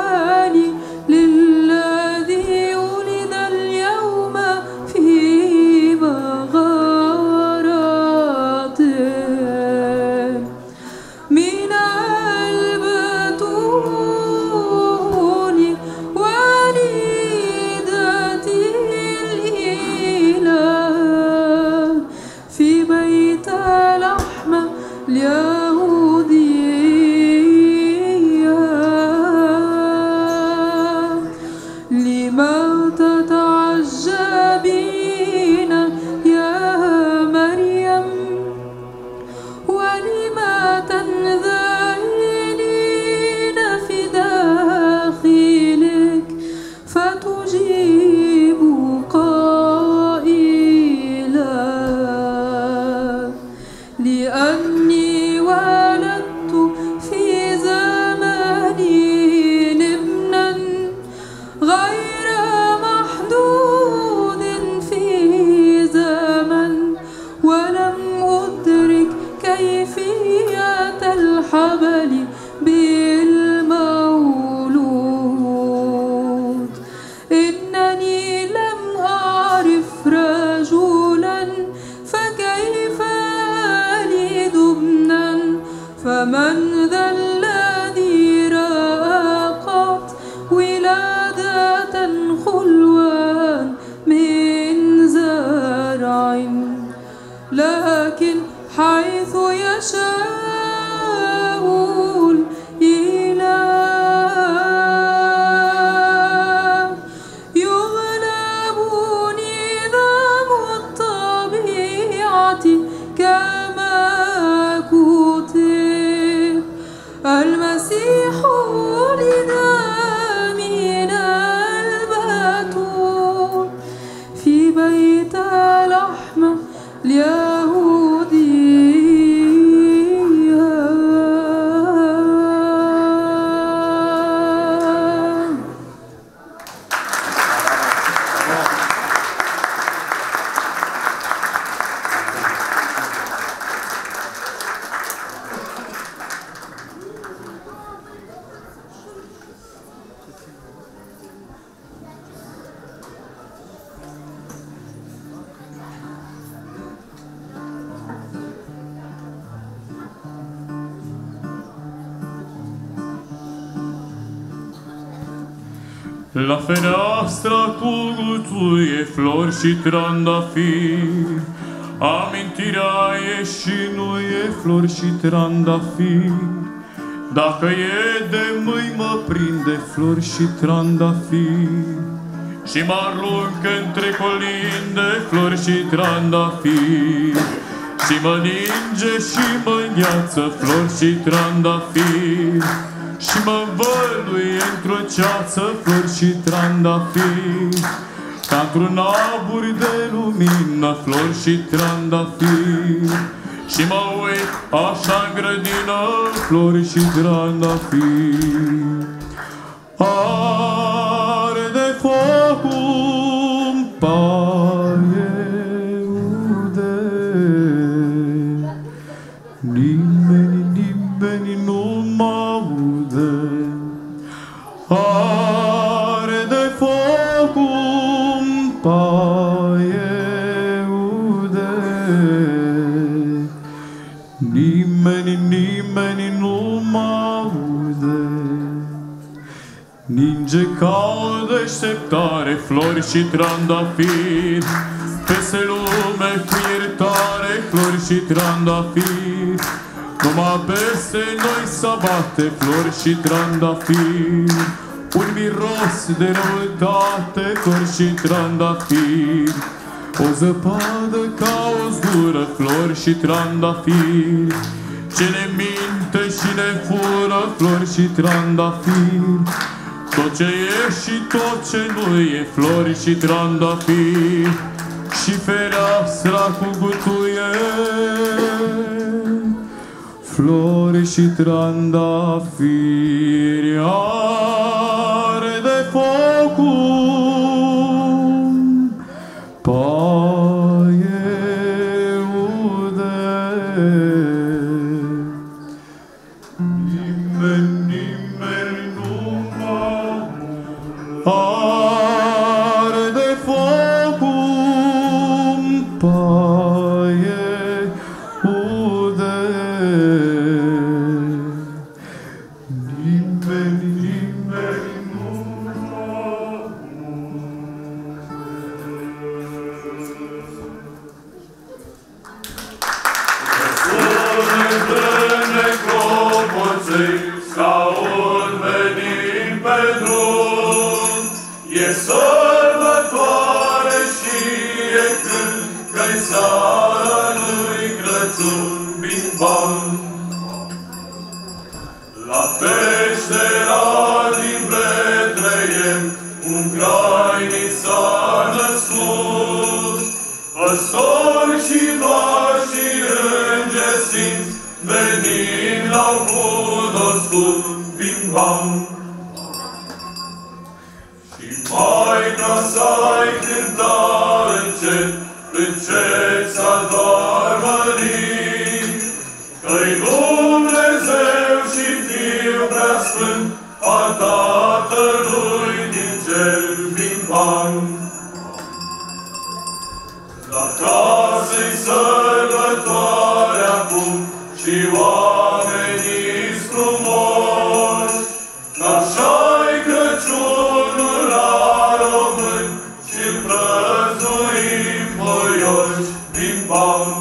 الأعالي للذي ولد اليوم في اليهودية لما تتعجبين يا مريم ولما تنذهلين في داخلك فتجيب قائلا لأني ولدت في زماني ابنا غير محدود في زمن ولم أدرك كيفية الحبل بالمولود إنني لم أعرف رجلا فكيف ألد ابنا فمن ذا الذي رأى قط ولادة خلوا من زرع لكن حيث يشاء الإله يغلب نظام الطبيعة كما كتب المسيح ولد من البتول في بيت لحم اليهودية. La fereastra cu gutuie flori și trandafiri, amintirea e și nu e flori și trandafiri. Dacă e de mâini mă prinde flori și trandafiri și mă arunc între colinde flori și trandafiri și mă ninge și mă îngheață flori și trandafiri și mă învăluie într-o ceață flori și trandafiri ca într-un abur de lumină flori și trandafiri și mă uit așa în grădină flori și trandafiri. Arde focul paieude, nimeni, nimeni nu mă aude. Arde focul paieude, nimeni, nimeni nu mă aude. Ninge ca o deșteptare flori și trandafiri, peste lume cu iertare flori și trandafiri, numai peste noi s-abate flori și trandafiri, un miros de răutate flori și trandafiri, o zăpadă ca o zgură flori și trandafiri, ce ne minte și ne fură flori și trandafiri, tot ce e și tot ce nu e flori și trandafiri, și fereastra cu gutuie flori și trandafiri. Arde focul paieude, nimeni, nimeni nu mă arde focul paieude, nimeni, nimeni nu mă săi s-aud venind pe drum. E sărbătoare și e cânt, că-i seara lui Crăciun, bim-bam. La peștera din Betleem, un grainic s-a născut. Păstori și mari și îngeri sfinți, venind l-au cunoscut, bim-bam. Și Maica sa-i cânta încet, încet s-a doarmărit, că-i Dumnezeu și Fiul preasfânt a Tatălui din cer, bim-bam. La casă-i sărbătoare acum și oamenii-s frumoși, așa-i Crăciunul la români și-l prăznuim voioși, bim-bam.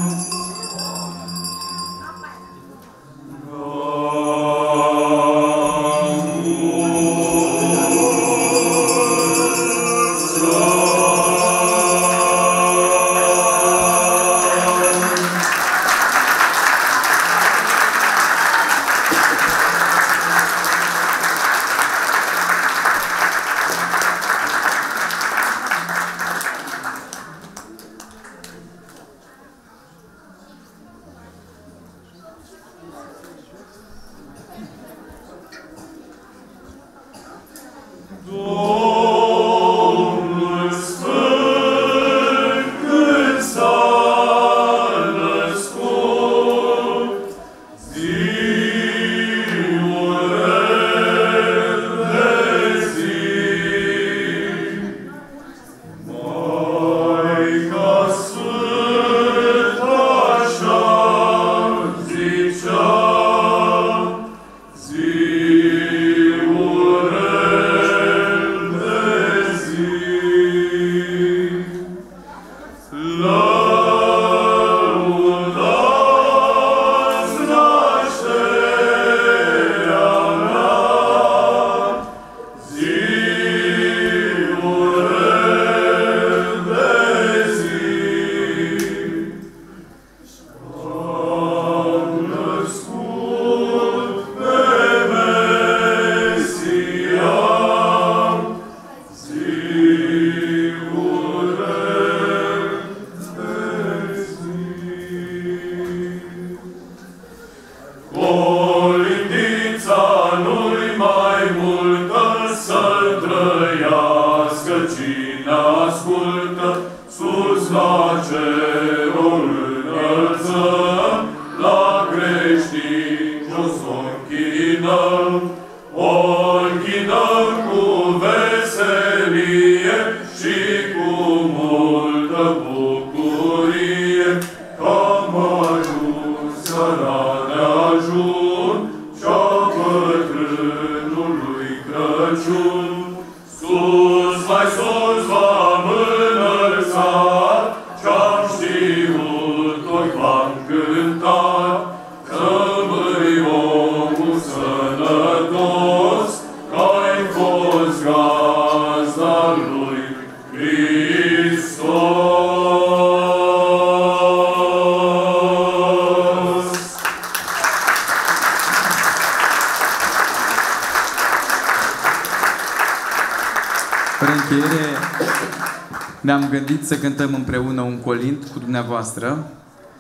Ne-am gândit să cântăm împreună un colind cu dumneavoastră.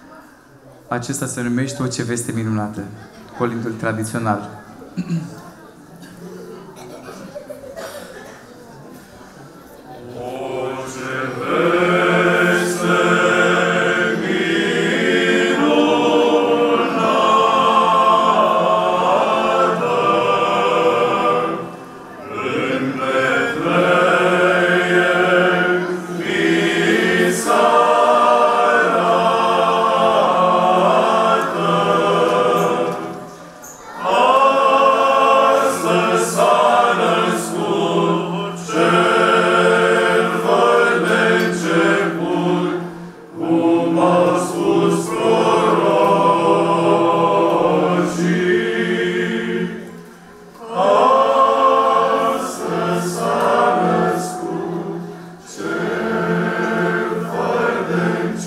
Acesta se numește O ce veste minunată, colindul tradițional. Oh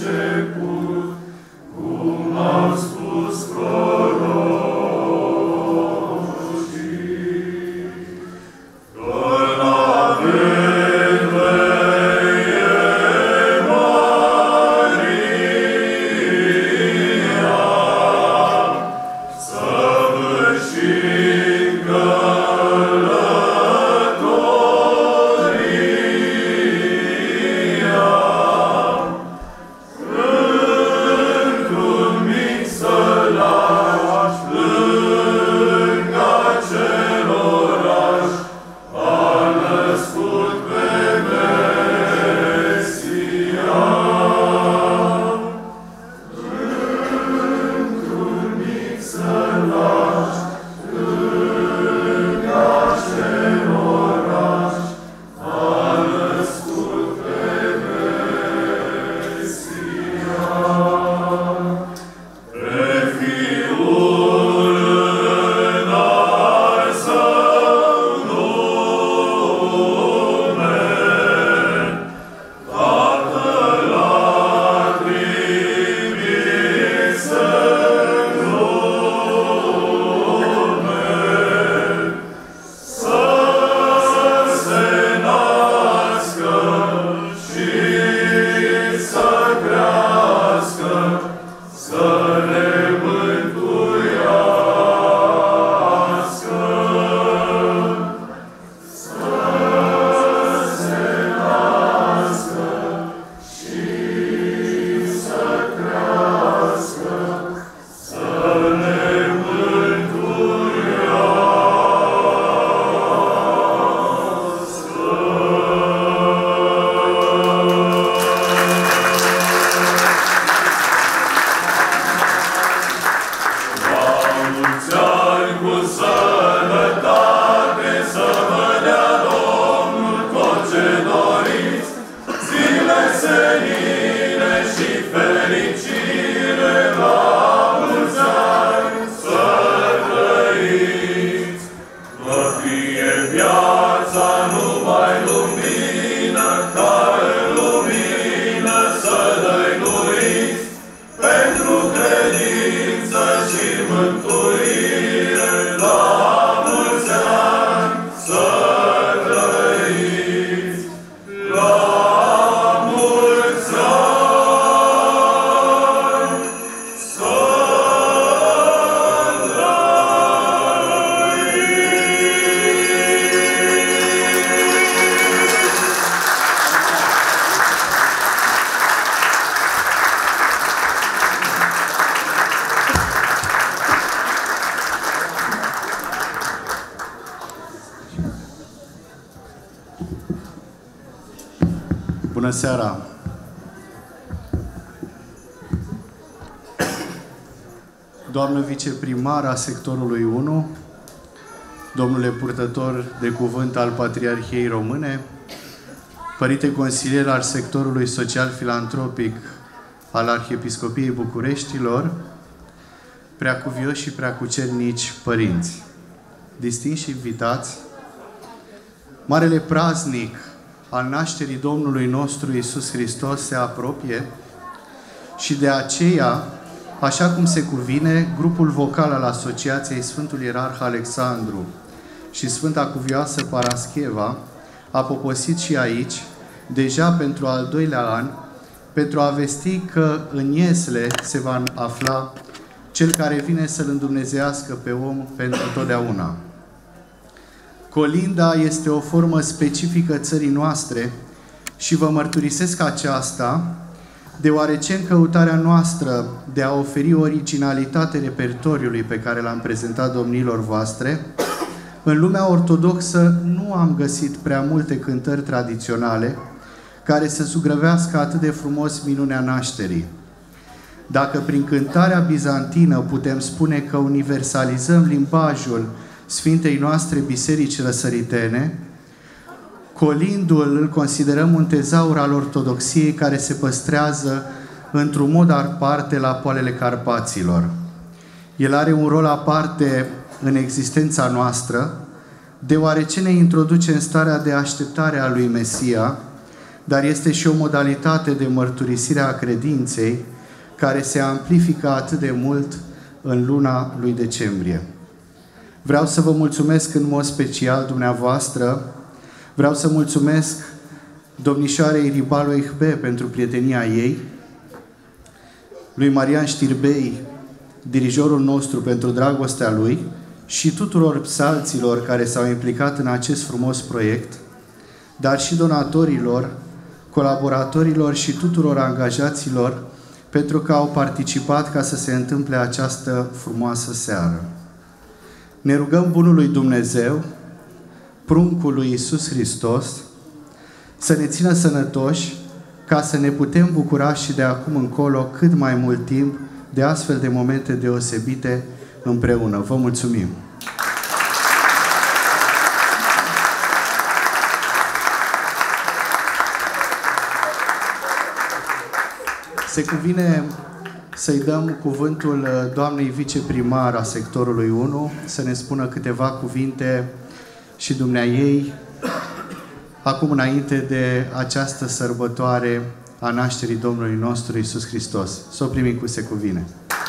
început, cum au spus prorocii, că la vreme Bună seara! Doamnă viceprimar a sectorului unu, domnule purtător de cuvânt al Patriarhiei Române, părinte consilier al sectorului social-filantropic al Arhiepiscopiei Bucureștilor, preacuvioși și preacucernici părinți, distinși invitați, marele praznic al nașterii Domnului nostru Iisus Hristos se apropie și de aceea, așa cum se cuvine, grupul vocal al Asociației Sfântul Ierarh Alexandru și Sfânta Cuvioasă Parascheva a poposit și aici, deja pentru al doilea an, pentru a vesti că în Iesle se va afla Cel care vine să-L îndumnezească pe om pentru totdeauna. Colinda este o formă specifică țării noastre și vă mărturisesc aceasta, deoarece în căutarea noastră de a oferi originalitate repertoriului pe care l-am prezentat domnilor voastre, în lumea ortodoxă nu am găsit prea multe cântări tradiționale care să zugrăvească atât de frumos minunea nașterii. Dacă prin cântarea bizantină putem spune că universalizăm limbajul Sfintei noastre biserici răsăritene, colindul îl considerăm un tezaur al ortodoxiei care se păstrează într-un mod aparte la poalele Carpaților. El are un rol aparte în existența noastră, deoarece ne introduce în starea de așteptare a lui Mesia, dar este și o modalitate de mărturisire a credinței care se amplifică atât de mult în luna lui decembrie. Vreau să vă mulțumesc în mod special dumneavoastră, vreau să mulțumesc domnișoarei Ribalu Ihbe pentru prietenia ei, lui Marian Știrbei, dirijorul nostru, pentru dragostea lui și tuturor psalților care s-au implicat în acest frumos proiect, dar și donatorilor, colaboratorilor și tuturor angajaților pentru că au participat ca să se întâmple această frumoasă seară. Ne rugăm Bunului Dumnezeu, pruncul lui Iisus Hristos, să ne țină sănătoși ca să ne putem bucura și de acum încolo cât mai mult timp de astfel de momente deosebite împreună. Vă mulțumim! Se cuvine să-i dăm cuvântul doamnei viceprimar a sectorului unu, să ne spună câteva cuvinte și dumneaei, acum înainte de această sărbătoare a nașterii Domnului nostru Iisus Hristos. Să o primim cu se cuvine.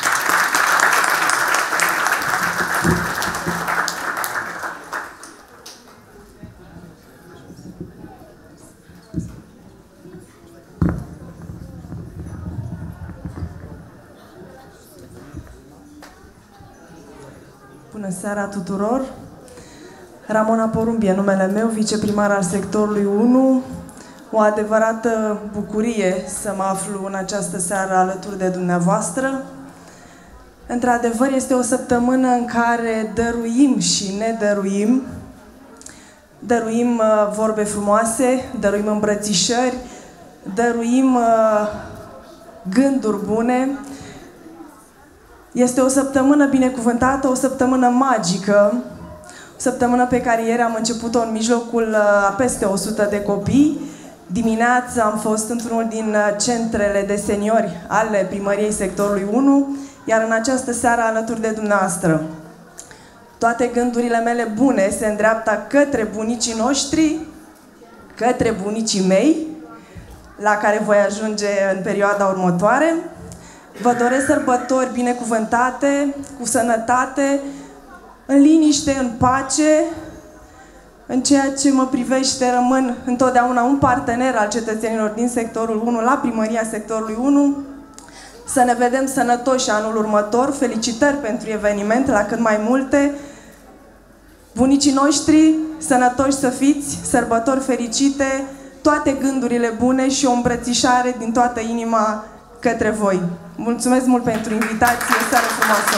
Bună seara tuturor! Ramona Porumbie, numele meu, viceprimar al sectorului unu. O adevărată bucurie să mă aflu în această seară alături de dumneavoastră. Într-adevăr, este o săptămână în care dăruim și ne dăruim. Dăruim uh, vorbe frumoase, dăruim îmbrățișări, dăruim uh, gânduri bune. Este o săptămână binecuvântată, o săptămână magică, o săptămână pe care ieri am început-o în mijlocul a peste o sută de copii. Dimineața am fost într-unul din centrele de seniori ale primăriei sectorului unu, iar în această seară alături de dumneavoastră. Toate gândurile mele bune se îndreaptă către bunicii noștri, către bunicii mei, la care voi ajunge în perioada următoare. Vă doresc sărbători binecuvântate, cu sănătate, în liniște, în pace. În ceea ce mă privește, rămân întotdeauna un partener al cetățenilor din sectorul unu, la primăria sectorului unu. Să ne vedem sănătoși anul următor. Felicitări pentru eveniment, la cât mai multe. Bunicii noștri, sănătoși să fiți, sărbători fericite, toate gândurile bune și o îmbrățișare din toată inima către voi. Mulțumesc mult pentru invitație, seară frumoasă!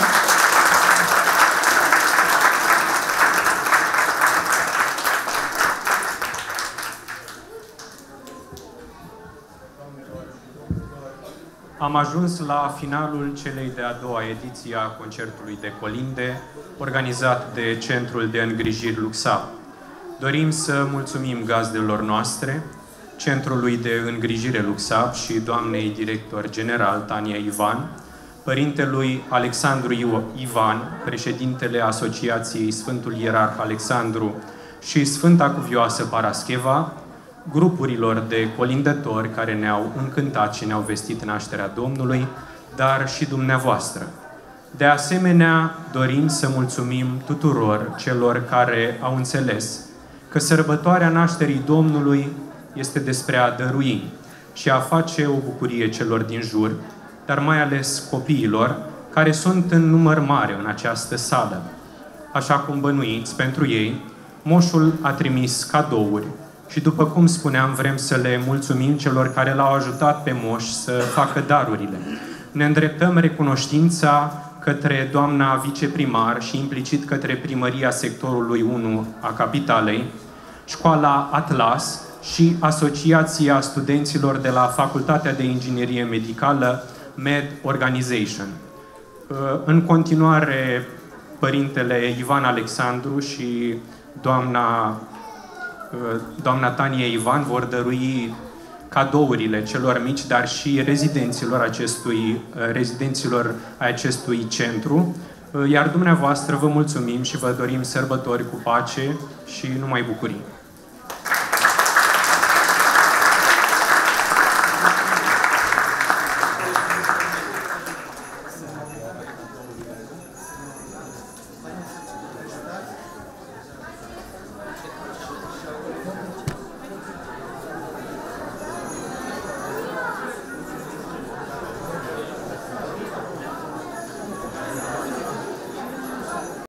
Am ajuns la finalul celei de-a doua ediție a concertului de colinde, organizat de Centrul de Îngrijiri Luxab. Dorim să mulțumim gazdelor noastre, Centrului de Îngrijire Luxab și doamnei director general Tania Ivan, părintelui Alexandru Ivan, președintele Asociației Sfântul Ierarh Alexandru și Sfânta Cuvioasă Parascheva, grupurilor de colindători care ne-au încântat și ne-au vestit nașterea Domnului, dar și dumneavoastră. De asemenea, dorim să mulțumim tuturor celor care au înțeles că sărbătoarea nașterii Domnului este despre a dărui și a face o bucurie celor din jur, dar mai ales copiilor care sunt în număr mare în această sală. Așa cum bănuiți, pentru ei, moșul a trimis cadouri și, după cum spuneam, vrem să le mulțumim celor care l-au ajutat pe moș să facă darurile. Ne îndreptăm recunoștința către doamna viceprimar și implicit către primăria sectorului unu a capitalei, școala Atlas și Asociația Studenților de la Facultatea de Inginerie Medicală Med Organization. În continuare, părintele Ivan Alexandru și doamna, doamna Tania Ivan vor dărui cadourile celor mici, dar și rezidenților acestui, rezidenților acestui centru. Iar dumneavoastră vă mulțumim și vă dorim sărbători cu pace și numai bucurii.